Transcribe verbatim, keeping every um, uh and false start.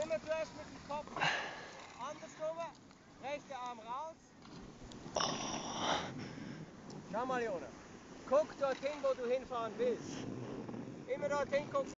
Immer zuerst mit dem Kopf andersrum, rechter Arm raus. Schau mal, Jona. Guck dorthin, wo du hinfahren willst. Immer dorthin gucken.